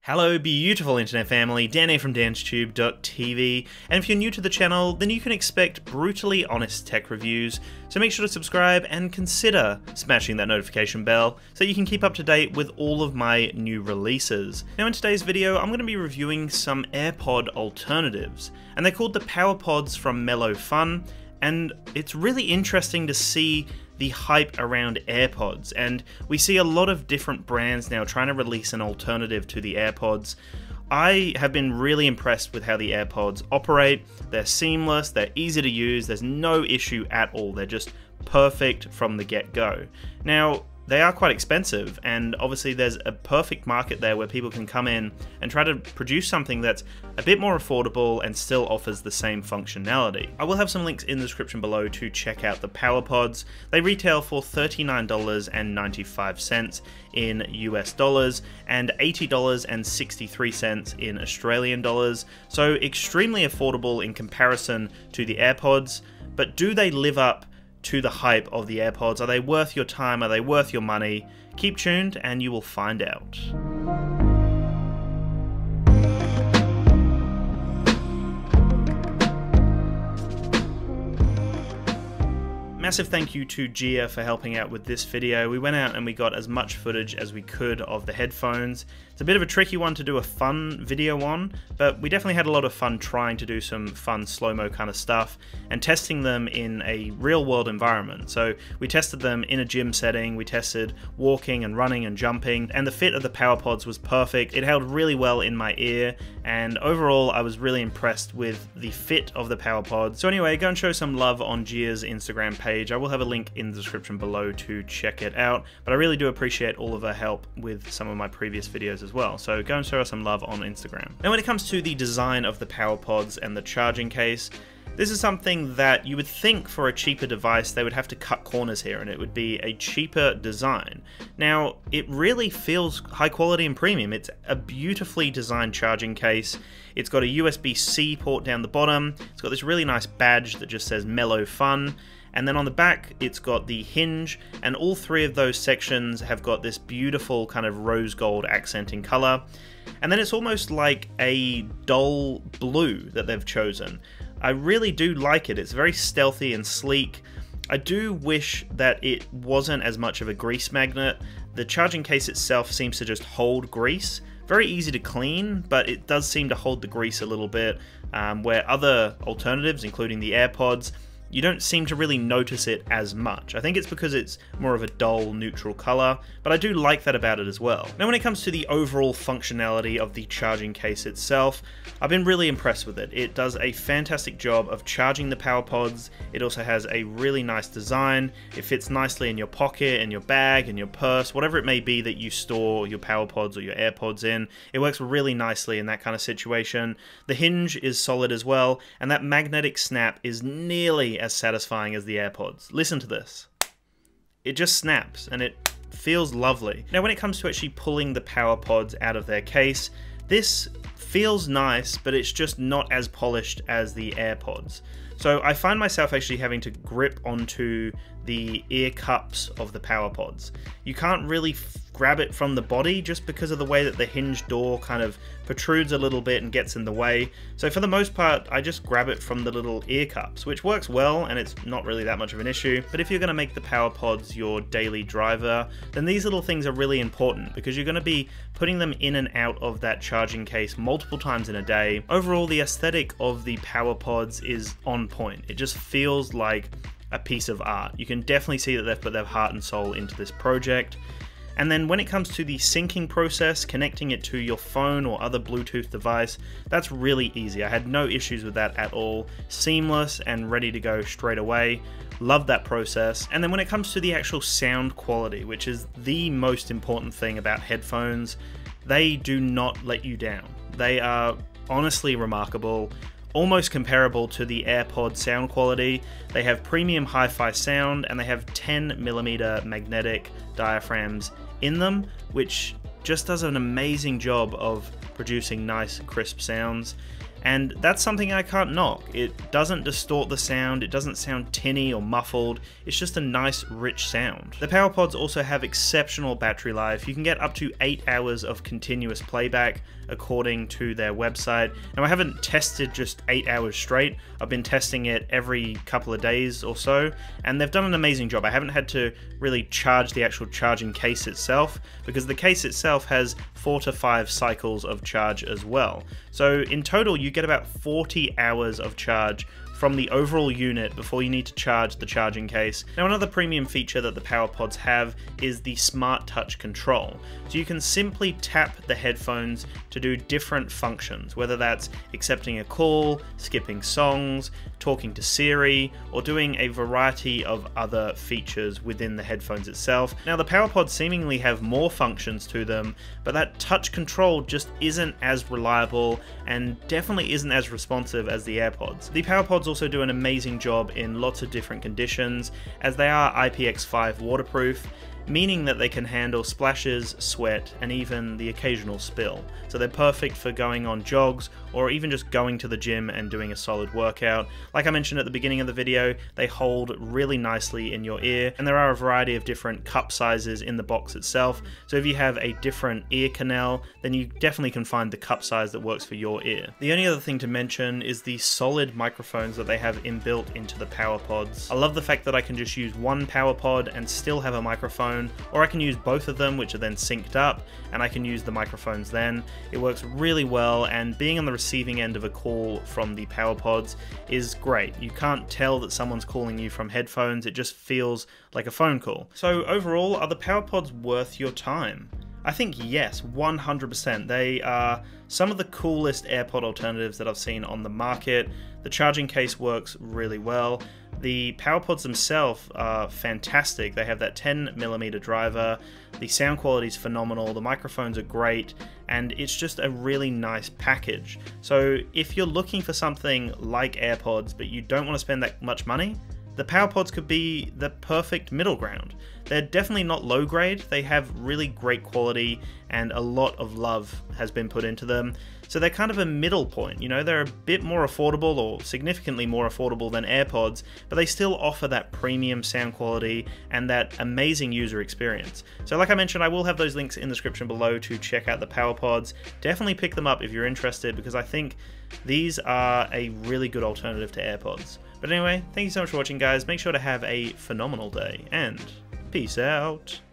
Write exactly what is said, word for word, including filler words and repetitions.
Hello beautiful internet family, Dan here from dans tube dot t v, and if you're new to the channel, then you can expect brutally honest tech reviews, so make sure to subscribe and consider smashing that notification bell so you can keep up to date with all of my new releases. Now in today's video, I'm going to be reviewing some AirPod alternatives, and they're called the PowerPods from Melofun, and it's really interesting to see the hype around AirPods, and we see a lot of different brands now trying to release an alternative to the AirPods. I have been really impressed with how the AirPods operate. They're seamless, they're easy to use, there's no issue at all, they're just perfect from the get-go. Now, they are quite expensive, and obviously there's a perfect market there where people can come in and try to produce something that's a bit more affordable and still offers the same functionality. I will have some links in the description below to check out the PowerPods. They retail for thirty-nine dollars and ninety-five cents in U S dollars and eighty dollars and sixty-three cents in Australian dollars, so extremely affordable in comparison to the AirPods. But do they live up to the hype of the AirPods? Are they worth your time? Are they worth your money? Keep tuned and you will find out. Massive thank you to Gia for helping out with this video. We went out and we got as much footage as we could of the headphones. It's a bit of a tricky one to do a fun video on, but we definitely had a lot of fun trying to do some fun slow-mo kind of stuff and testing them in a real-world environment. So we tested them in a gym setting, we tested walking and running and jumping, and the fit of the PowerPods was perfect. It held really well in my ear, and overall I was really impressed with the fit of the PowerPods. So anyway, go and show some love on Gia's Instagram page. I will have a link in the description below to check it out, but I really do appreciate all of her help with some of my previous videos as well, so go and show her some love on Instagram. Now when it comes to the design of the PowerPods and the charging case, this is something that you would think for a cheaper device they would have to cut corners here and it would be a cheaper design. Now it really feels high quality and premium. It's a beautifully designed charging case. It's got a U S B C port down the bottom. It's got this really nice badge that just says Melofun. And then on the back, it's got the hinge, and all three of those sections have got this beautiful kind of rose gold accenting color. And then it's almost like a dull blue that they've chosen. I really do like it. It's very stealthy and sleek. I do wish that it wasn't as much of a grease magnet. The charging case itself seems to just hold grease. Very easy to clean, but it does seem to hold the grease a little bit, um, where other alternatives, including the AirPods, you don't seem to really notice it as much. I think it's because it's more of a dull, neutral color, but I do like that about it as well. Now when it comes to the overall functionality of the charging case itself, I've been really impressed with it. It does a fantastic job of charging the PowerPods. It also has a really nice design. It fits nicely in your pocket, in your bag, in your purse, whatever it may be that you store your PowerPods or your AirPods in. It works really nicely in that kind of situation. The hinge is solid as well, and that magnetic snap is nearly as satisfying as the AirPods. Listen to this. It just snaps and it feels lovely. Now when it comes to actually pulling the PowerPods out of their case, this feels nice, but it's just not as polished as the AirPods. So I find myself actually having to grip onto the ear cups of the PowerPods. You can't really grab it from the body just because of the way that the hinge door kind of protrudes a little bit and gets in the way. So for the most part, I just grab it from the little ear cups, which works well and it's not really that much of an issue. But if you're going to make the PowerPods your daily driver, then these little things are really important because you're going to be putting them in and out of that charging case multiple times in a day. Overall, the aesthetic of the PowerPods is on point. It just feels like a piece of art. You can definitely see that they've put their heart and soul into this project. And then when it comes to the syncing process, connecting it to your phone or other Bluetooth device, that's really easy. I had no issues with that at all. Seamless and ready to go straight away. Love that process. And then when it comes to the actual sound quality, which is the most important thing about headphones, they do not let you down. They are honestly remarkable. Almost comparable to the AirPod sound quality. They have premium hi-fi sound and they have ten millimeter magnetic diaphragms in them, which just does an amazing job of producing nice crisp sounds. and that's something I can't knock. It doesn't distort the sound, it doesn't sound tinny or muffled, it's just a nice rich sound. The PowerPods also have exceptional battery life. You can get up to eight hours of continuous playback according to their website. Now I haven't tested just eight hours straight, I've been testing it every couple of days or so, and they've done an amazing job. I haven't had to really charge the actual charging case itself, because the case itself has four to five cycles of charge as well. So in total you get about forty hours of charge from the overall unit before you need to charge the charging case. Now another premium feature that the PowerPods have is the Smart Touch control. So you can simply tap the headphones to do different functions, whether that's accepting a call, skipping songs, talking to Siri, or doing a variety of other features within the headphones itself. Now the PowerPods seemingly have more functions to them, but that touch control just isn't as reliable and definitely isn't as responsive as the AirPods. The PowerPods also do an amazing job in lots of different conditions, as they are I P X five waterproof, meaning that they can handle splashes, sweat, and even the occasional spill. So they're perfect for going on jogs, or even just going to the gym and doing a solid workout. Like I mentioned at the beginning of the video, they hold really nicely in your ear, and there are a variety of different cup sizes in the box itself. So if you have a different ear canal, then you definitely can find the cup size that works for your ear. The only other thing to mention is the solid microphones that they have inbuilt into the PowerPods. I love the fact that I can just use one PowerPod and still have a microphone, or I can use both of them, which are then synced up, and I can use the microphones then. It works really well, and being on the receiving end of a call from the PowerPods is great. You can't tell that someone's calling you from headphones, it just feels like a phone call. So overall, are the PowerPods worth your time? I think yes, one hundred percent. They are some of the coolest AirPod alternatives that I've seen on the market. The charging case works really well. The PowerPods themselves are fantastic. They have that ten millimeter driver, the sound quality is phenomenal, the microphones are great, and it's just a really nice package. So if you're looking for something like AirPods but you don't want to spend that much money, the PowerPods could be the perfect middle ground. They're definitely not low grade, they have really great quality and a lot of love has been put into them. So they're kind of a middle point, you know, they're a bit more affordable, or significantly more affordable than AirPods, but they still offer that premium sound quality and that amazing user experience. So like I mentioned, I will have those links in the description below to check out the PowerPods. Definitely pick them up if you're interested, because I think these are a really good alternative to AirPods. But anyway, thank you so much for watching, guys. Make sure to have a phenomenal day, and peace out.